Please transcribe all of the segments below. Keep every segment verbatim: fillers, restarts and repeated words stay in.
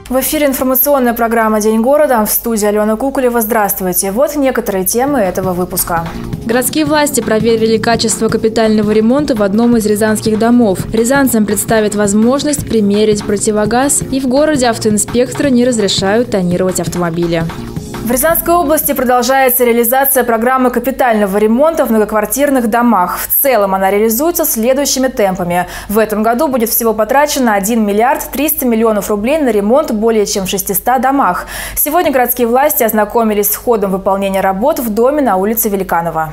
В эфире информационная программа «День города». В студии Алена Куколева. Здравствуйте. Вот некоторые темы этого выпуска. Городские власти проверили качество капитального ремонта в одном из рязанских домов. Рязанцам представят возможность примерить противогаз, и в городе автоинспекторы не разрешают тонировать автомобили. В Рязанской области продолжается реализация программы капитального ремонта в многоквартирных домах. В целом она реализуется следующими темпами. В этом году будет всего потрачено один миллиард триста миллионов рублей на ремонт более чем в шестистах домах. Сегодня городские власти ознакомились с ходом выполнения работ в доме на улице Великанова.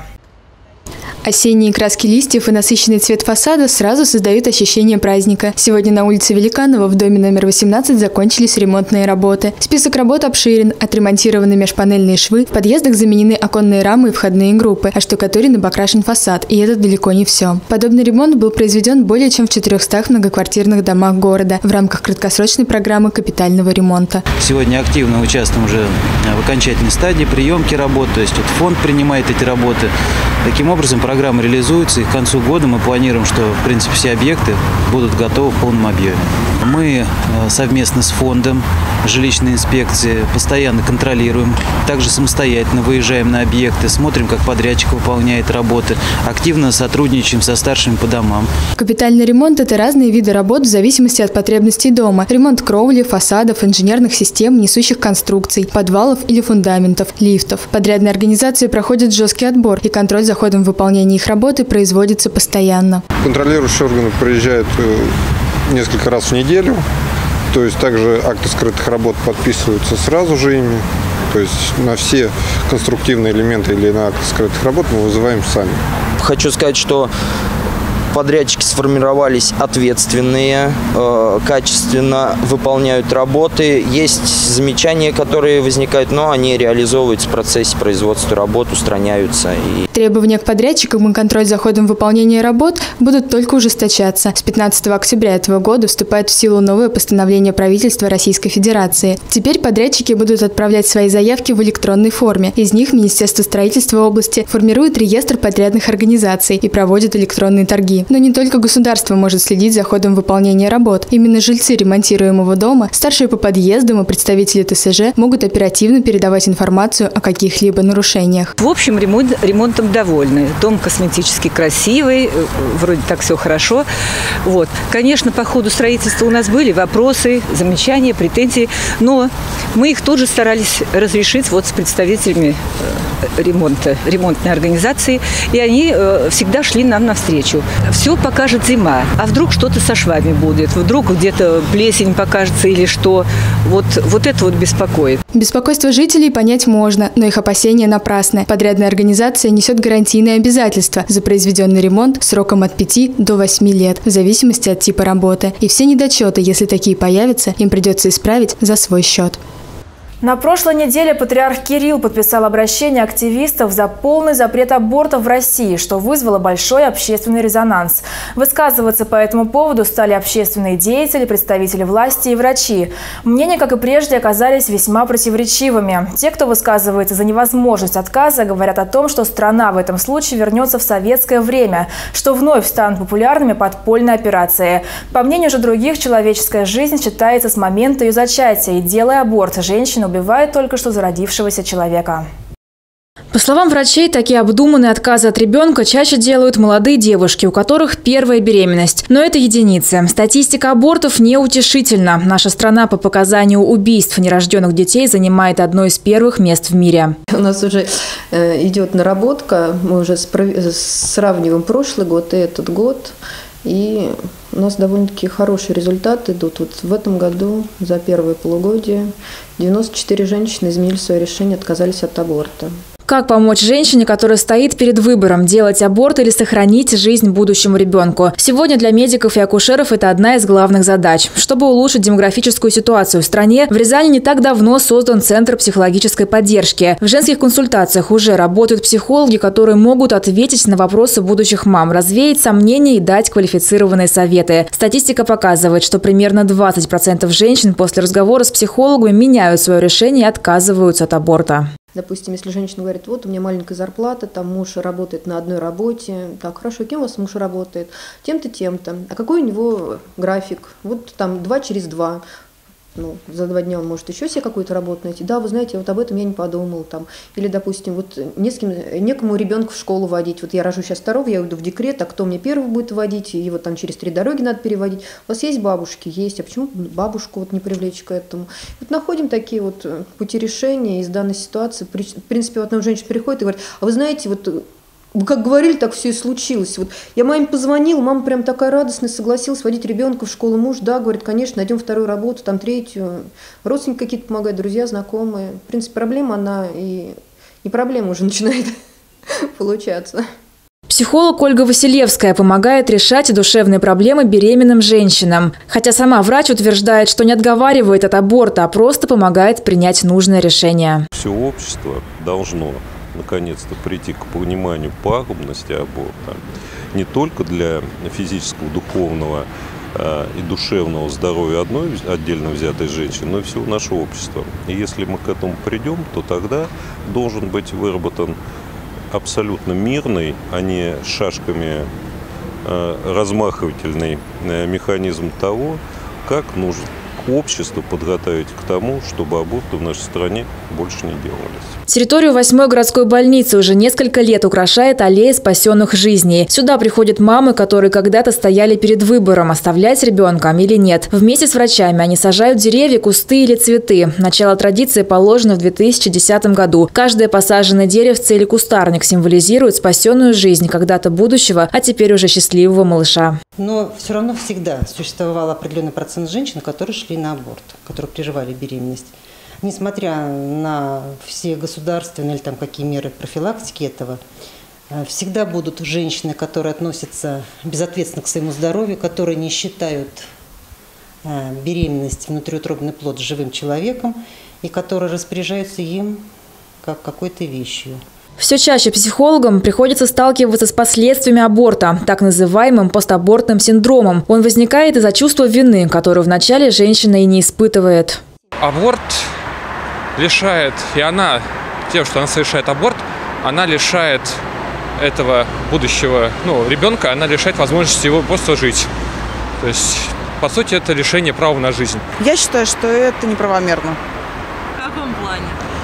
Осенние краски листьев и насыщенный цвет фасада сразу создают ощущение праздника. Сегодня на улице Великанова в доме номер восемнадцать закончились ремонтные работы. Список работ обширен. Отремонтированы межпанельные швы, в подъездах заменены оконные рамы и входные группы, оштукатурен и покрашен фасад. И это далеко не все. Подобный ремонт был произведен более чем в четырехстах многоквартирных домах города в рамках краткосрочной программы капитального ремонта. Сегодня активно участвуем уже в окончательной стадии приемки работ, то есть вот фонд принимает эти работы. Таким образом, программа реализуется, и к концу года мы планируем, что в принципе все объекты будут готовы в полном объеме. Мы совместно с фондом жилищной инспекции постоянно контролируем, также самостоятельно выезжаем на объекты, смотрим, как подрядчик выполняет работы, активно сотрудничаем со старшими по домам. Капитальный ремонт – это разные виды работ в зависимости от потребностей дома. Ремонт кровли, фасадов, инженерных систем, несущих конструкций, подвалов или фундаментов, лифтов. Подрядные организации проходят жесткий отбор, и контроль за ходом выполнения их работы производится постоянно. Контролирующие органы приезжают несколько раз в неделю, то есть также акты скрытых работ подписываются сразу же ими. То есть на все конструктивные элементы или на акты скрытых работ мы вызываем сами. Хочу сказать, что подрядчики сформировались ответственные, э, качественно выполняют работы. Есть замечания, которые возникают, но они реализовываются в процессе производства работ, устраняются. И... Требования к подрядчикам и контроль за ходом выполнения работ будут только ужесточаться. С пятнадцатого октября этого года вступает в силу новое постановление правительства Российской Федерации. Теперь подрядчики будут отправлять свои заявки в электронной форме. Из них Министерство строительства области формирует реестр подрядных организаций и проводит электронные торги. Но не только государство может следить за ходом выполнения работ. Именно жильцы ремонтируемого дома, старшие по подъездам и представители Тэ Эс Жэ могут оперативно передавать информацию о каких-либо нарушениях. В общем, ремонт, ремонтом довольны. Дом косметически красивый, вроде так все хорошо. Вот. Конечно, по ходу строительства у нас были вопросы, замечания, претензии, но мы их тут же старались разрешить вот с представителями ремонта, ремонтной организации, и они всегда шли нам навстречу. Все покажет зима. А вдруг что-то со швами будет? Вдруг где-то плесень покажется или что? Вот, вот это вот беспокоит. Беспокойство жителей понять можно, но их опасения напрасны. Подрядная организация несет гарантийные обязательства за произведенный ремонт сроком от пяти до восьми лет, в зависимости от типа работы. И все недочеты, если такие появятся, им придется исправить за свой счет. На прошлой неделе патриарх Кирилл подписал обращение активистов за полный запрет абортов в России, что вызвало большой общественный резонанс. Высказываться по этому поводу стали общественные деятели, представители власти и врачи. Мнения, как и прежде, оказались весьма противоречивыми. Те, кто высказывается за невозможность отказа, говорят о том, что страна в этом случае вернется в советское время, что вновь станут популярными подпольные операции. По мнению же других, человеческая жизнь считается с момента ее зачатия, и делая аборт, женщина убивает только что зародившегося человека. По словам врачей, такие обдуманные отказы от ребенка чаще делают молодые девушки, у которых первая беременность. Но это единицы. Статистика абортов неутешительна. Наша страна по показанию убийств нерожденных детей занимает одно из первых мест в мире. У нас уже идет наработка, мы уже сравниваем прошлый год и этот год. И у нас довольно-таки хорошие результаты идут. Вот в этом году за первое полугодие девяносто четыре женщины изменили свое решение, отказались от аборта. Как помочь женщине, которая стоит перед выбором – делать аборт или сохранить жизнь будущему ребенку? Сегодня для медиков и акушеров это одна из главных задач. Чтобы улучшить демографическую ситуацию в стране, в Рязани не так давно создан Центр психологической поддержки. В женских консультациях уже работают психологи, которые могут ответить на вопросы будущих мам, развеять сомнения и дать квалифицированные советы. Статистика показывает, что примерно двадцать процентов женщин после разговора с психологом меняют свое решение и отказываются от аборта. Допустим, если женщина говорит, вот у меня маленькая зарплата, там муж работает на одной работе, так, хорошо, кем у вас муж работает? Тем-то, тем-то. А какой у него график? Вот там два через два. ну, за два дня он может еще себе какую-то работу найти. Да, вы знаете, вот об этом я не подумал. Там. Или, допустим, вот не с кем, некому ребенка в школу водить. Вот я рожу сейчас второго, я уйду в декрет, а кто мне первого будет водить? И вот там через три дороги надо переводить. У вас есть бабушки? Есть. А почему бабушку вот не привлечь к этому? Вот находим такие вот пути решения из данной ситуации. В принципе, вот нам женщина приходит и говорит, а вы знаете, вот вы как говорили, так все и случилось. Вот я маме позвонила, мама прям такая радостная, согласилась водить ребенка в школу. Муж, да, говорит, конечно, найдем вторую работу, там третью. Родственники какие-то помогают, друзья, знакомые. В принципе, проблема она и не проблема уже начинает получаться. Психолог Ольга Василевская помогает решать душевные проблемы беременным женщинам. Хотя сама врач утверждает, что не отговаривает от аборта, а просто помогает принять нужное решение. Все общество должно наконец-то прийти к пониманию пагубности аборта не только для физического, духовного э, и душевного здоровья одной отдельно взятой женщины, но и всего нашего общества. И если мы к этому придем, то тогда должен быть выработан абсолютно мирный, а не шашками э, размахивательный э, механизм того, как нужно обществу подготовить к тому, чтобы аборты в нашей стране больше не делались. Территорию восьмой городской больницы уже несколько лет украшает аллея спасенных жизней. Сюда приходят мамы, которые когда-то стояли перед выбором, оставлять ребенка или нет. Вместе с врачами они сажают деревья, кусты или цветы. Начало традиции положено в две тысячи десятом году. Каждое посаженное деревце или кустарник символизирует спасенную жизнь когда-то будущего, а теперь уже счастливого малыша. Но все равно всегда существовал определенный процент женщин, которые шли на аборт, которые прерывали беременность. Несмотря на все государственные или там какие меры профилактики этого, всегда будут женщины, которые относятся безответственно к своему здоровью, которые не считают беременность, внутриутробный плод живым человеком и которые распоряжаются им как какой-то вещью. Все чаще психологам приходится сталкиваться с последствиями аборта, так называемым постабортным синдромом. Он возникает из-за чувства вины, которую вначале женщина и не испытывает. Аборт лишает, и она, тем, что она совершает аборт, она лишает этого будущего, ну, ребенка, она лишает возможности его просто жить. То есть, по сути, это лишение права на жизнь. Я считаю, что это неправомерно. В каком плане?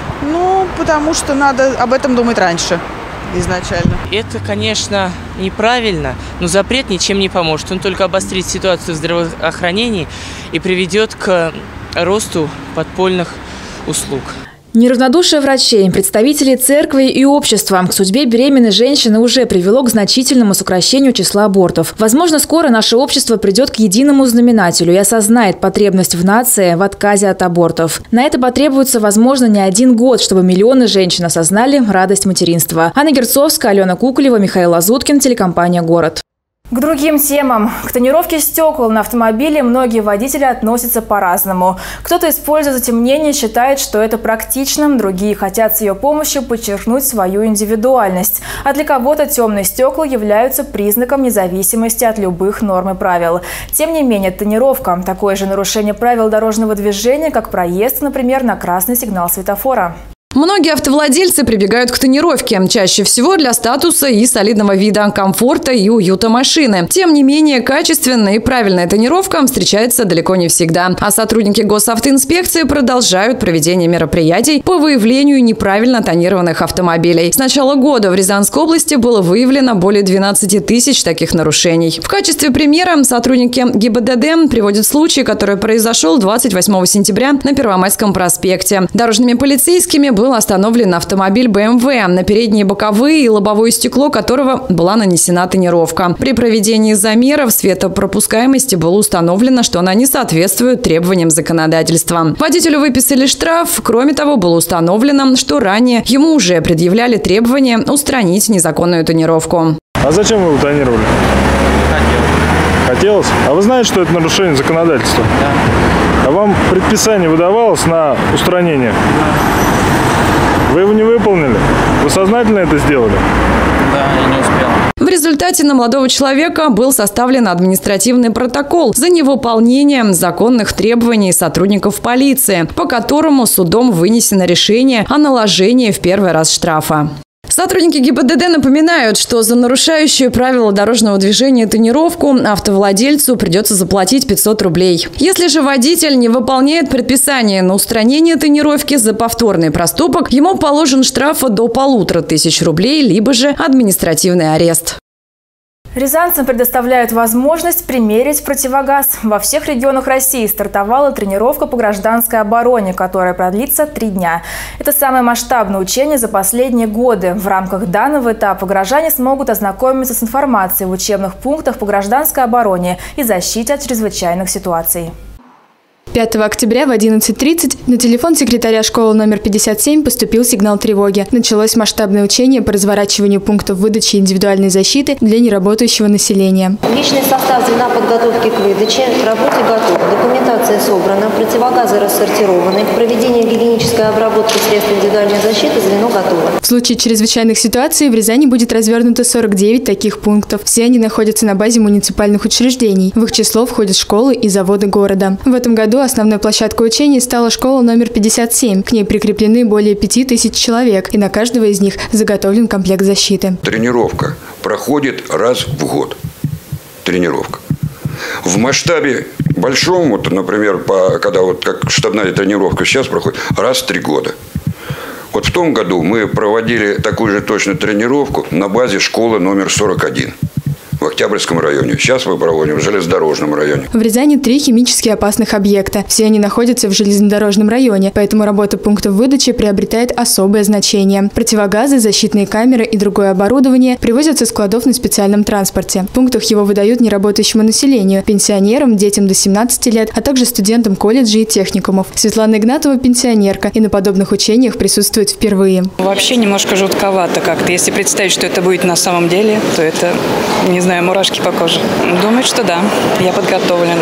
Ну, потому что надо об этом думать раньше, изначально. Это, конечно, неправильно, но запрет ничем не поможет. Он только обострит ситуацию в здравоохранении и приведет к росту подпольных услуг. Неравнодушие врачей, представителей церкви и общества к судьбе беременной женщины уже привело к значительному сокращению числа абортов. Возможно, скоро наше общество придет к единому знаменателю и осознает потребность в нации в отказе от абортов. На это потребуется, возможно, не один год, чтобы миллионы женщин осознали радость материнства. Анна Герцовская, Алена Куколева, Михаил Лазуткин, телекомпания «Город». К другим темам. К тонировке стекол на автомобиле многие водители относятся по-разному. Кто-то, используя затемнение, считает, что это практично, другие хотят с ее помощью подчеркнуть свою индивидуальность. А для кого-то темные стекла являются признаком независимости от любых норм и правил. Тем не менее, тонировка – такое же нарушение правил дорожного движения, как проезд, например, на красный сигнал светофора. Многие автовладельцы прибегают к тонировке. Чаще всего для статуса и солидного вида, комфорта и уюта машины. Тем не менее, качественная и правильная тонировка встречается далеко не всегда. А сотрудники госавтоинспекции продолжают проведение мероприятий по выявлению неправильно тонированных автомобилей. С начала года в Рязанской области было выявлено более двенадцати тысяч таких нарушений. В качестве примера сотрудники ГИБДД приводят случай, который произошел двадцать восьмого сентября на Первомайском проспекте. Дорожными полицейскими был был остановлен автомобиль бэ эм вэ, на передние боковые и лобовое стекло которого была нанесена тонировка. При проведении замеров светопропускаемости было установлено, что она не соответствует требованиям законодательства. Водителю выписали штраф. Кроме того, было установлено, что ранее ему уже предъявляли требования устранить незаконную тонировку. А зачем вы его тонировали? Хотел. Хотелось? А вы знаете, что это нарушение законодательства? Да. А вам предписание выдавалось на устранение? Да. Вы его не выполнили? Вы сознательно это сделали? Да, я не успел. В результате на молодого человека был составлен административный протокол за невыполнение законных требований сотрудников полиции, по которому судом вынесено решение о наложении в первый раз штрафа. Сотрудники ГИБДД напоминают, что за нарушающую правила дорожного движения тонировку автовладельцу придется заплатить пятьсот рублей. Если же водитель не выполняет предписание на устранение тонировки за повторный проступок, ему положен штраф до полутора тысяч рублей, либо же административный арест. Рязанцам предоставляют возможность примерить противогаз. Во всех регионах России стартовала тренировка по гражданской обороне, которая продлится три дня. Это самое масштабное учение за последние годы. В рамках данного этапа горожане смогут ознакомиться с информацией в учебных пунктах по гражданской обороне и защите от чрезвычайных ситуаций. пятого октября в одиннадцать тридцать на телефон секретаря школы номер пятьдесят семь поступил сигнал тревоги. Началось масштабное учение по разворачиванию пунктов выдачи индивидуальной защиты для неработающего населения. Личный состав звена подготовки к выдаче, к работе готов, документация собрана, противогазы рассортированы, к проведению гигиенической обработки средств индивидуальной защиты звено готово. В случае чрезвычайных ситуаций в Рязани будет развернуто сорок девять таких пунктов. Все они находятся на базе муниципальных учреждений. В их число входят школы и заводы города. В этом году основной площадкой учений стала школа номер пятьдесят семь. К ней прикреплены более пяти тысяч человек, и на каждого из них заготовлен комплект защиты. Тренировка проходит раз в год. Тренировка. В масштабе большом, вот, например, по, когда вот как штабная тренировка сейчас проходит, раз в три года. Вот в том году мы проводили такую же точную тренировку на базе школы номер сорок один. В Октябрьском районе. Сейчас мы проводим в железнодорожном районе. В Рязани три химически опасных объекта. Все они находятся в железнодорожном районе, поэтому работа пунктов выдачи приобретает особое значение. Противогазы, защитные камеры и другое оборудование привозят со складов на специальном транспорте. В пунктах его выдают неработающему населению, пенсионерам, детям до семнадцати лет, а также студентам колледжей и техникумов. Светлана Игнатова – пенсионерка и на подобных учениях присутствует впервые. Вообще немножко жутковато как-то. Если представить, что это будет на самом деле, то это, не знаю, мурашки по коже. Думаю, что да, я подготовлена.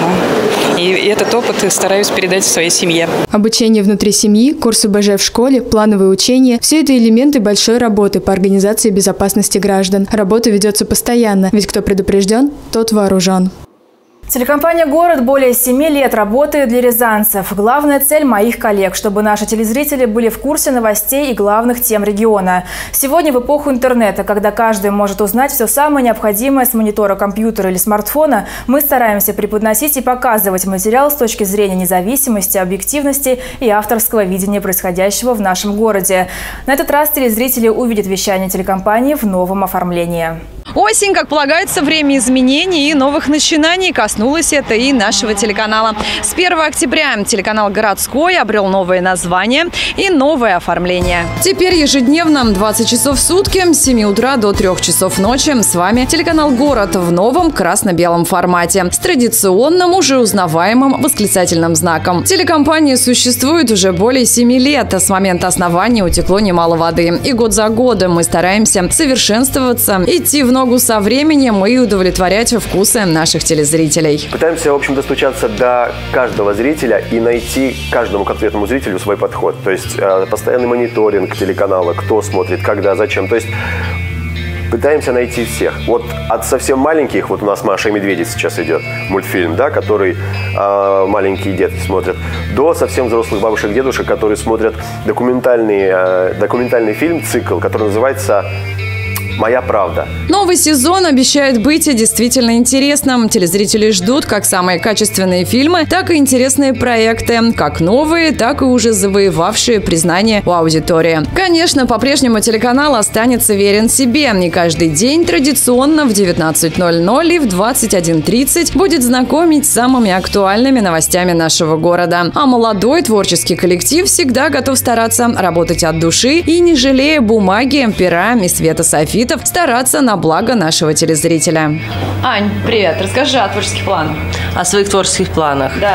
И этот опыт стараюсь передать своей семье. Обучение внутри семьи, курсы БЖ в школе, плановые учения – все это элементы большой работы по организации безопасности граждан. Работа ведется постоянно, ведь кто предупрежден, тот вооружен. Телекомпания «Город» более семи лет работает для рязанцев. Главная цель моих коллег – чтобы наши телезрители были в курсе новостей и главных тем региона. Сегодня в эпоху интернета, когда каждый может узнать все самое необходимое с монитора компьютера или смартфона, мы стараемся преподносить и показывать материал с точки зрения независимости, объективности и авторского видения происходящего в нашем городе. На этот раз телезрители увидят вещание телекомпании в новом оформлении. Осень, как полагается, время изменений и новых начинаний. Коснулось это и нашего телеканала. С первого октября телеканал «Городской» обрел новое название и новое оформление. Теперь ежедневно двадцать часов в сутки с семи утра до трёх часов ночи. С вами телеканал «Город» в новом красно-белом формате с традиционным, уже узнаваемым восклицательным знаком. Телекомпания существует уже более семи лет. С момента основания утекло немало воды. И год за годом мы стараемся совершенствоваться, идти в ногу со временем и удовлетворять вкусы наших телезрителей. Пытаемся, в общем, достучаться до каждого зрителя и найти каждому конкретному зрителю свой подход. То есть э, постоянный мониторинг телеканала, кто смотрит, когда, зачем. То есть пытаемся найти всех. Вот от совсем маленьких, вот у нас «Маша и медведи» сейчас идет, мультфильм, да, который э, маленькие детки смотрят, до совсем взрослых бабушек и дедушек, которые смотрят документальный, э, документальный фильм, цикл, который называется «Моя правда». Новый сезон обещает быть действительно интересным. Телезрители ждут как самые качественные фильмы, так и интересные проекты. Как новые, так и уже завоевавшие признание у аудитории. Конечно, по-прежнему телеканал останется верен себе. И каждый день традиционно в девятнадцать ноль ноль и в двадцать один тридцать будет знакомить с самыми актуальными новостями нашего города. А молодой творческий коллектив всегда готов стараться работать от души и, не жалея бумаги, пера и света софитов, стараться на благо нашего телезрителя. Ань, привет. Расскажи о творческих планах. О своих творческих планах? Да.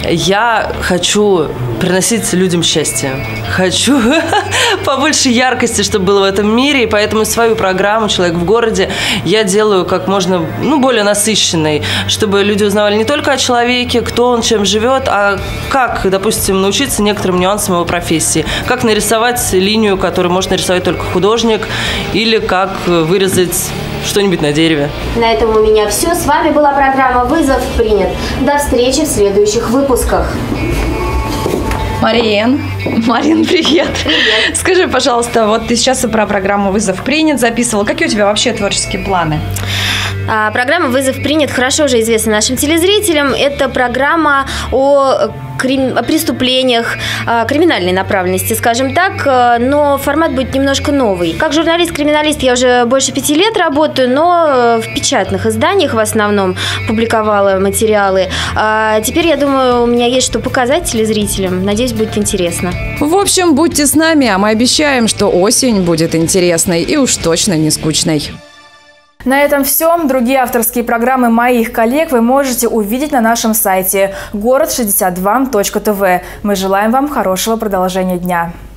Я хочу приносить людям счастье. Хочу побольше яркости, чтобы было в этом мире. И поэтому свою программу «Человек в городе» я делаю как можно ну, более насыщенной, чтобы люди узнавали не только о человеке, кто он, чем живет, а как, допустим, научиться некоторым нюансам его профессии. Как нарисовать линию, которую может нарисовать только художник, или как вырезать что-нибудь на дереве. На этом у меня все. С вами была программа «Вызов принят». До встречи в следующих выпусках. Марин. Марин, привет. Привет. Скажи, пожалуйста, вот ты сейчас про программу «Вызов принят» записывала. Какие у тебя вообще творческие планы? А, программа «Вызов принят» хорошо уже известна нашим телезрителям. Это программа о, крим... о преступлениях, о криминальной направленности, скажем так, но формат будет немножко новый. Как журналист-криминалист я уже больше пяти лет работаю, но в печатных изданиях в основном публиковала материалы. А теперь, я думаю, у меня есть что показать телезрителям. Надеюсь, будет интересно. В общем, будьте с нами, а мы обещаем, что осень будет интересной и уж точно не скучной. На этом все. Другие авторские программы моих коллег вы можете увидеть на нашем сайте город шестьдесят два точка тэ вэ. Мы желаем вам хорошего продолжения дня.